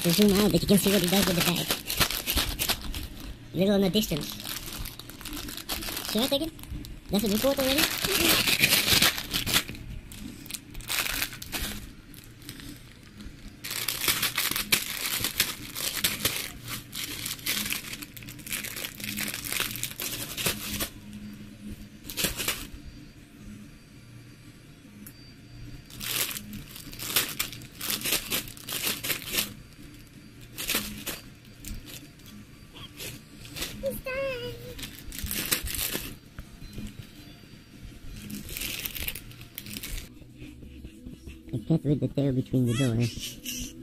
to zoom out that you can see what he does with the bag. Little in the distance. Should I take it? Does it record already? A cat with the tail between the doors.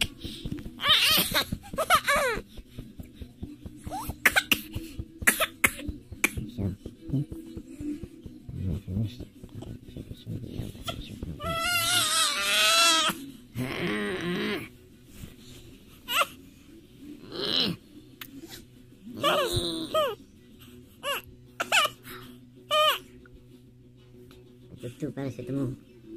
Itu paracetamol.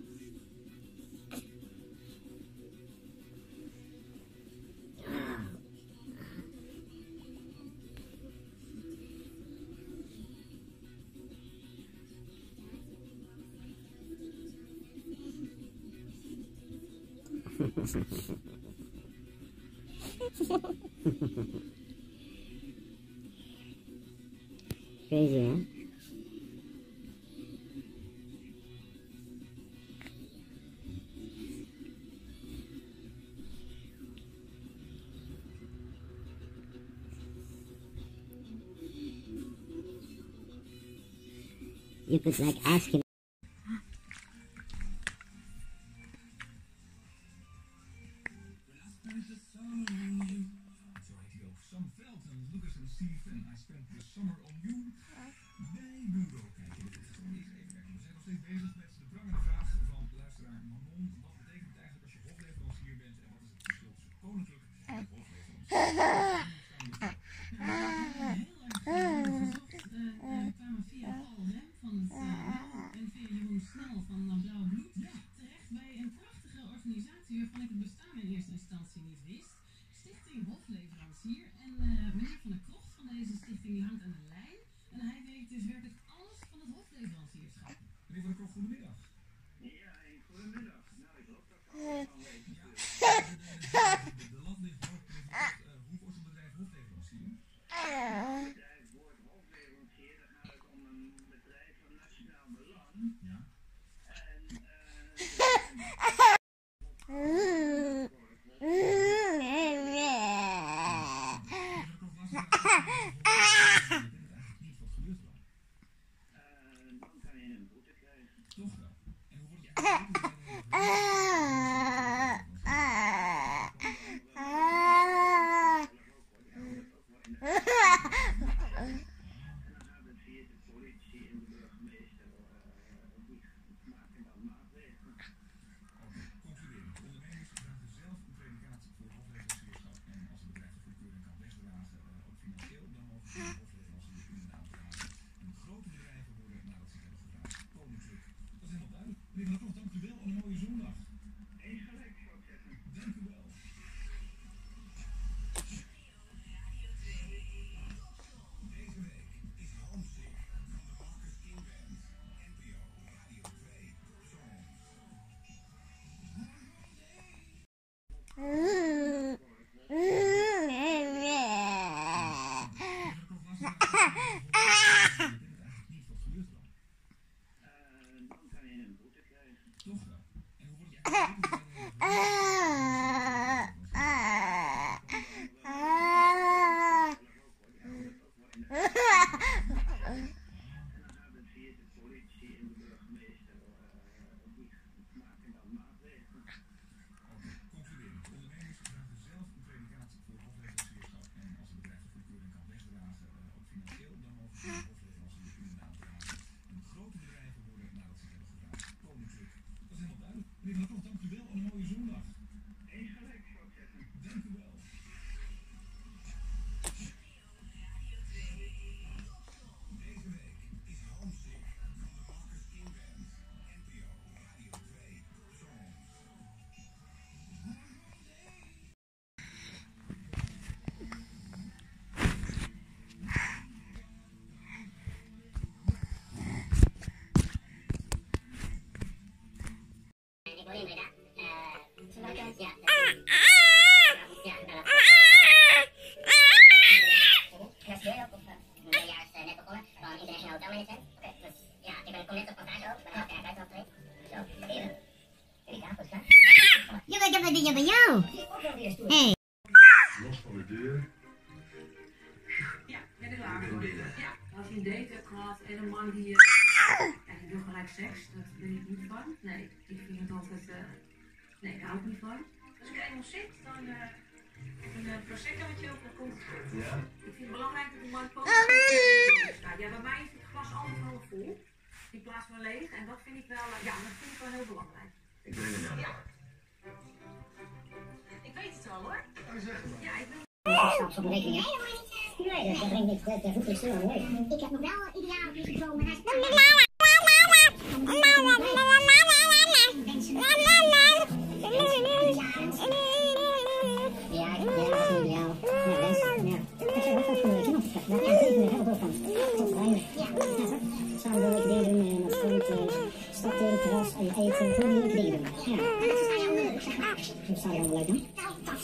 Crazy, huh? You could like ask him. Waarvan ik het bestaan in eerste instantie niet wist. Stichting Hofleverancier. En meneer Van der Krocht van deze stichting die hangt aan de lijn. En hij weet dus werkelijk alles van het hofleverancierschap. Meneer Van der Krocht, goedemiddag. Ja, goedemiddag. Nou, ik hoop dat ik al weet. De land ligt hoog. Hoe wordt een bedrijf hofleverancier? Het bedrijf wordt hofleverancier. Dan gaat het om een bedrijf van nationaal belang. Ja. Dan kan je een boete krijgen. Toch wel. En hoe word je Meneer Van der Krocht, dank u wel en een mooie zondag. Eens gelijk, zou ik zeggen. Dank u wel. Deze week is Homesick van de Marcus King Band. NPO Radio 2 Songs. Dan kan je een boete krijgen. Toch wel. En hoe word je Meneer Van der Krocht, dank u wel en een mooie zondag. ik woon in Breda. Ja. Ja, dat. Restaureren ook, of ben je juist net begonnen? Gewoon internationaal hotelmanagement. Oké, dus ja, ik kom net op passage ook. Ik ben ook uit afgetreden. Zo, even. Jullie gaan goed, hè? Ja, maar ik heb een dingje bij jou. Hey. Los van de deur. Ja, ben ik klaar voor. Ja, als je een date hebt gehad en een man die... Ja, die wil gelijk seks, dat ben ik niet van. Nee, ik vind het altijd... nee, daar hou ik niet van. Als ik eenmaal zit, dan... een proseccootje of dan komt het goed. Ja. Ik vind het belangrijk dat de man positief staat. Ja, bij mij is het glas altijd half vol. In plaats van leeg. En dat vind ik wel... ja, dat vind ik wel heel belangrijk. Ik ben er nou. Ja. Ik weet het al hoor. Ja, ik wil... Op mijn rekening, hè? Nee, dat brengt niks. Dat hoeft niet zo mooi. Ik heb nog wel ideale muziekdroom, maar hij is... Ja, dat is niet ideaal. Ja, mensen, ja. Ik zeg wat voor een knop. Dat is helemaal doorgaan. Samen wil ik dingen doen en op strand, stappen, terras, eten, gewoon leuke dingen doen. Ja. Dat zou je wel leuk doen.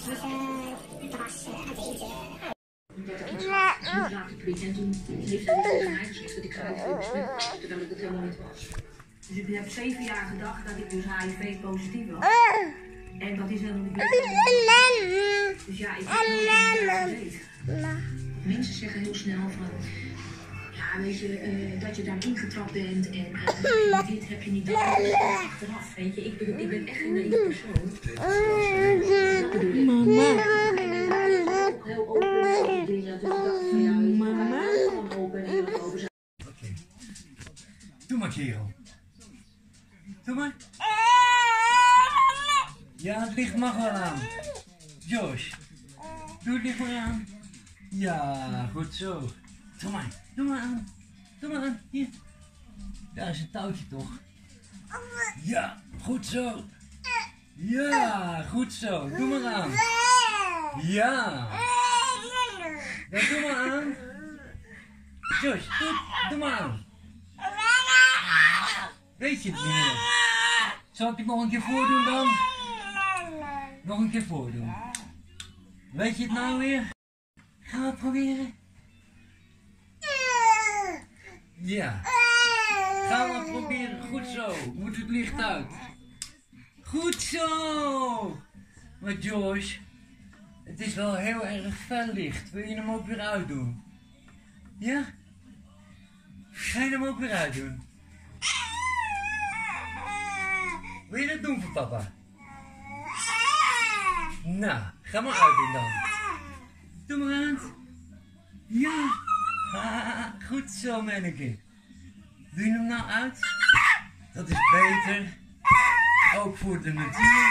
Laat ik weekend doen. Heeft hij tegen mij gezegd dat ik HIV ben, terwijl ik het helemaal niet was. Dus ik heb 7 jaar gedacht dat ik dus HIV positief was. En dat is helemaal niet beter. Dus ja, ik heb nooit iets gezeten. Mensen zeggen heel snel van, ja weet je, dat je daarin getrapt bent en heb je dit, heb je niet dat. Achteraf, weet je, ik ben echt geen naïef persoon. Dat bedoel ik. Mama. Heel open dingen, dus ik dacht van ja, ik ga gewoon open en heel open zijn. Oké. Doe maar, kerel. Doe maar. Ja, het licht mag wel aan. Josh, doe het licht maar aan. Ja, goed zo. Doe maar aan. Doe maar aan. Hier. Daar is een touwtje toch? Ja, goed zo. Ja, goed zo. Doe maar aan. Ja. Ja, doe maar aan. Josh, doe maar aan. Weet je het niet meer? Zal ik het nog een keer voordoen dan? Nog een keer voordoen. Weet je het nou weer? Gaan we het proberen? Ja. Gaan we het proberen. Goed zo. Moet het licht uit. Goed zo. Maar Josh, het is wel heel erg fel licht. Wil je hem ook weer uitdoen? Ja? Ga je hem ook weer uitdoen? Wil je dat doen voor papa? Nou, ga maar uitdoen dan. Doe maar aan. Ja. Ha, goed zo, manneke. Doe je hem nou uit? Dat is beter. Ook voor de natuur.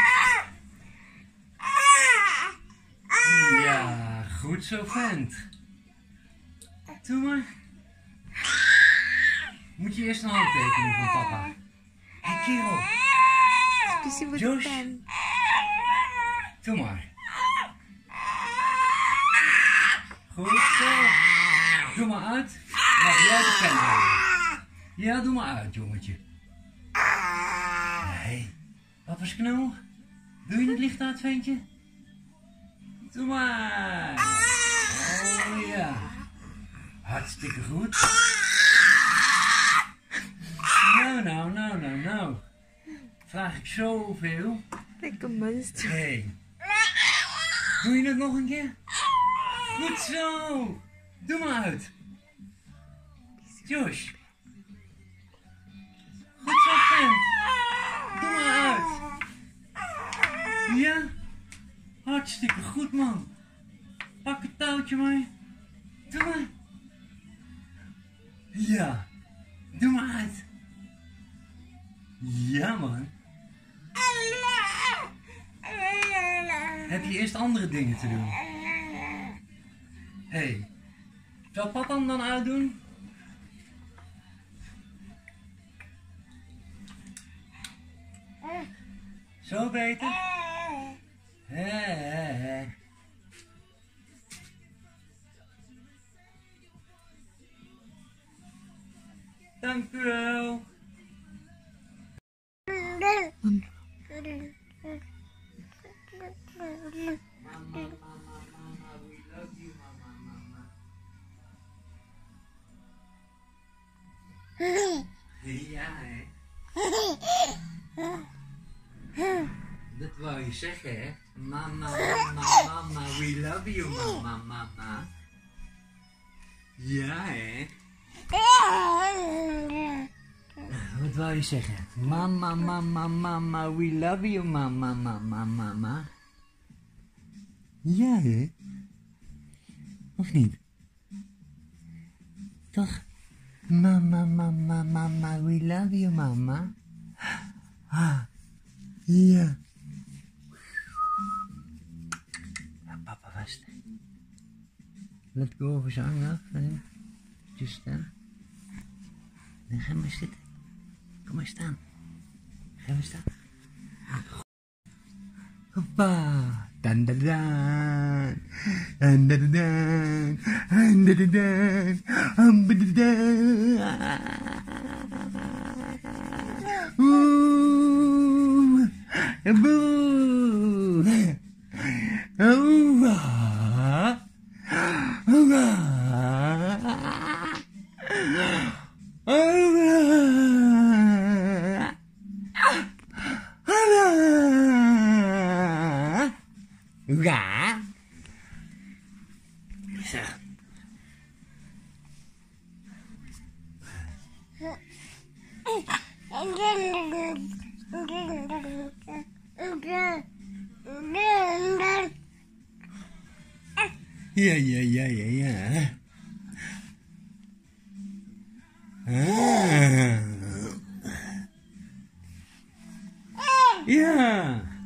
Ja, goed zo, vent. Doe maar. Moet je eerst een handtekening van papa. Hé, kerel. Josh. Doe maar. Goed zo. Doe maar uit. Mag jij de pen houden? Ja, doe maar uit, jongetje. Nee. Papa's knul. Doe je het licht uit, ventje? Doe maar. Oh ja. Hartstikke goed. Nou. Vraag ik zoveel. Lekker monster. Hey. Doe je het nog een keer? Goed zo. Doe maar uit. Josh. Goed zo, vent. Doe maar uit. Ja? Hartstikke goed, man. Pak het touwtje maar. Doe maar. Ja. Doe maar uit. Ja, man. Heb je eerst andere dingen te doen? Hé. Zal papa hem dan uitdoen? Zo beter? Hé. Dank u wel. Mama, we love you, mama. Ja, hè? Dat wou je zeggen, hè? Mama, we love you, mama. Ja, hè? Wat wou je zeggen? Mama, we love you, mama. Ja, hè? Of niet? Toch? Mama, we love you, mama. Ah, ja. Papa vast. Let go of his arm af. Just stand. Dan ga maar zitten. Kom maar staan. Ga maar staan. Hoppa. Dan dan dan. En dan dan. En dan dan. En dan dan. Oeh. Boe. Oeh. Ja. Zo. Ja. Ah. Ja.